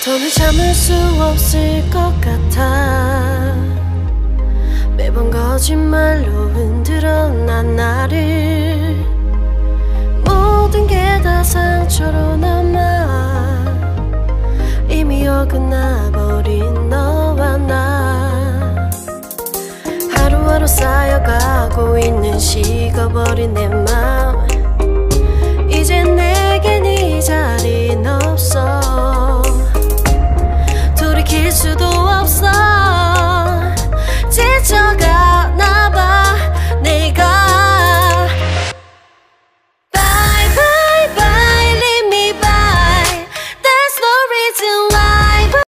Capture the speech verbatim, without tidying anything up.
손을 잡을 수 없을 것 같아. 매번 거짓말로 흔들어 난 나를. 모든 게 다 상처로 남아 이미 어긋나버린 너와 나. 하루하루 쌓여가고 있는 식어버린 내 맘. 이제 내겐 이 자리는 없어.